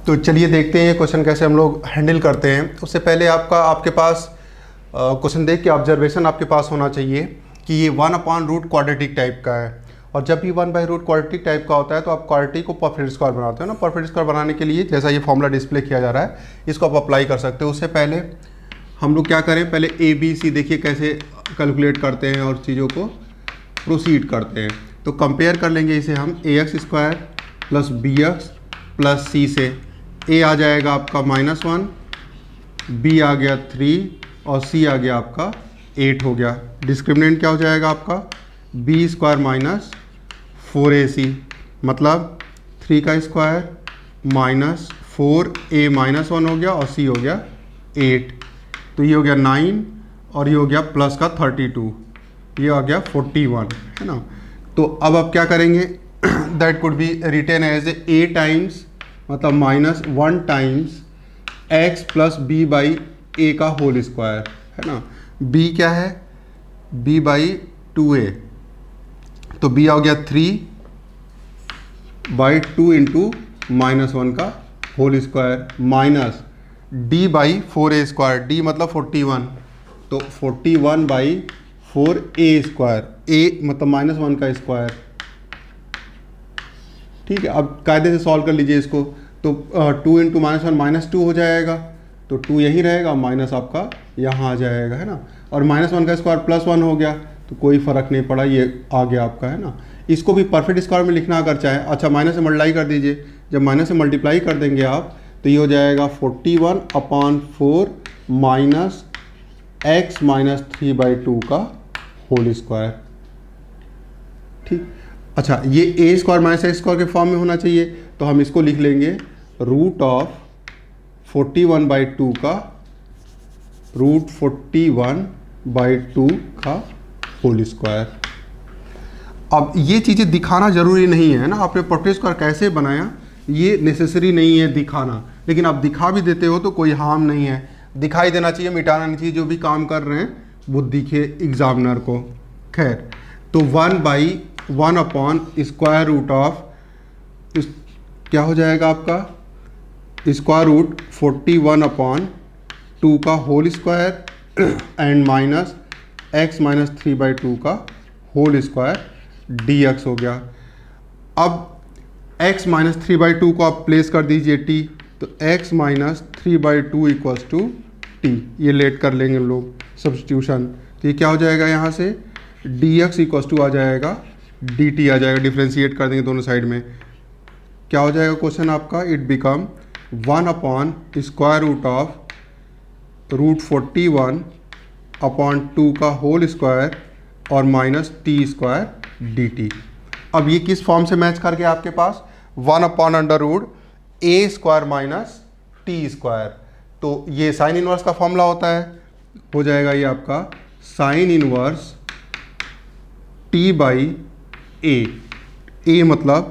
तो चलिए देखते हैं ये क्वेश्चन कैसे हम लोग हैंडल करते हैं। उससे पहले आपके पास क्वेश्चन देख के ऑब्जर्वेशन आपके पास होना चाहिए कि ये 1/रूट क्वाड्रेटिक टाइप का है, और जब भी 1/रूट क्वाड्रेटिक टाइप का होता है तो आप क्वाड्रेटिक को परफेक्ट स्क्वायर बनाते हो ना। परफेक्ट स्क्वायर बनाने के लिए जैसा ये फॉर्मूला डिस्प्ले किया जा रहा है इसको आप अप्लाई कर सकते हो। उससे पहले हम लोग क्या करें, पहले ABC देखिए कैसे कैलकुलेट करते हैं और चीज़ों को प्रोसीड करते हैं। तो कंपेयर कर लेंगे इसे हम AX² plus BX plus C से। A आ जाएगा आपका -1, B आ गया 3 और C आ गया आपका 8 हो गया। डिस्क्रिमिनेंट क्या हो जाएगा आपका B² माइनस 4AC, मतलब 3 का स्क्वायर माइनस 4A -1 हो गया और C हो गया 8। तो ये हो गया 9 और ये हो गया प्लस का 32, ये आ गया 41, है ना। तो अब आप क्या करेंगे, that could be written as A times मतलब -1 times x plus B by A का होल स्क्वायर, है ना। B क्या है, B बाई 2A, तो B आ गया 3/2 इंटू -1 का whole square minus D by 4A², D मतलब 41, तो 41/4A², A मतलब -1 का स्क्वायर। ठीक है, अब कायदे से सॉल्व कर लीजिए इसको। तो 2 इंटू -1 -2 हो जाएगा, तो 2 यहीं रहेगा, माइनस आपका यहाँ आ जाएगा, है ना। और -1 का स्क्वायर +1 हो गया, तो कोई फ़र्क नहीं पड़ा, ये आ गया आपका, है ना। इसको भी परफेक्ट स्क्वायर में लिखना अगर चाहे, अच्छा माइनस से मल्टीप्लाई कर दीजिए। जब माइनस से मल्टीप्लाई कर देंगे आप तो ये हो जाएगा 41/4 माइनस x माइनस 3/2 का होल स्क्वायर। ठीक, अच्छा ये A² माइनस x² के फॉर्म में होना चाहिए, तो हम इसको लिख लेंगे रूट ऑफ 41/2 का √41/2 का होल स्क्वायर। अब ये चीज़ें दिखाना ज़रूरी नहीं है ना, आपने परफेक्ट स्क्वायर कैसे बनाया ये नेसेसरी नहीं है दिखाना, लेकिन आप दिखा भी देते हो तो कोई हार्म नहीं है, दिखाई देना चाहिए, मिटाना नहीं चाहिए। जो भी काम कर रहे हैं वो दिखे एग्जामिनर को। खैर, तो 1/1/स्क्वायर रूट क्या हो जाएगा आपका स्क्वायर रूट 41/2 का whole square and minus x minus 3/2 का होल स्क्वायर dx हो गया। अब x माइनस 3/2 को आप प्लेस कर दीजिए t, तो x minus 3/2 equals to t, ये लेट कर लेंगे हम लोग सब्स्टिट्यूशन। तो ये क्या हो जाएगा, यहाँ से dx इक्वल्स टू आ जाएगा dt आ जाएगा, डिफ्रेंशिएट कर देंगे दोनों साइड में। क्या हो जाएगा क्वेश्चन आपका, इट बिकम 1/स्क्वायर रूट ऑफ √41/2 का होल स्क्वायर और माइनस t² dt। अब ये किस फॉर्म से मैच कर गया आपके पास, 1/√A² माइनस t²। तो ये साइन इनवर्स का फॉर्मूला होता है, हो जाएगा ये आपका साइन इनवर्स t/A। A मतलब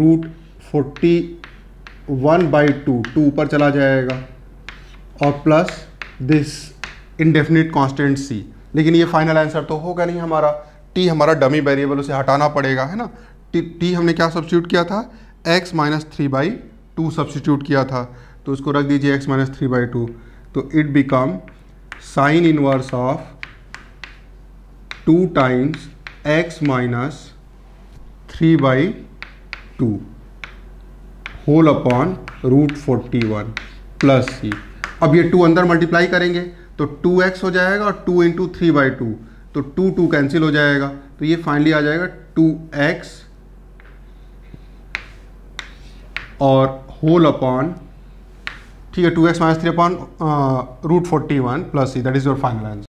√41/2, 2 ऊपर चला जाएगा, और plus this indefinite constant c। लेकिन ये फाइनल आंसर तो होगा नहीं हमारा, t हमारा डमी वेरिएबल, उसे हटाना पड़ेगा, है ना। t हमने क्या सब्स्टिट्यूट किया था, x माइनस 3/2 सब्स्टिट्यूट किया था, तो उसको रख दीजिए x माइनस 3/2। तो it become sine inverse of 2 times x minus 3/2 whole upon √41 plus c। अब ये 2 अंदर मल्टीप्लाई करेंगे तो 2x हो जाएगा, और 2 इंटू 3/2, तो 2 कैंसिल हो जाएगा, तो ये फाइनली आ जाएगा 2x और होल अपॉन, ठीक है, 2x minus 3/√41 plus c, that is your final answer.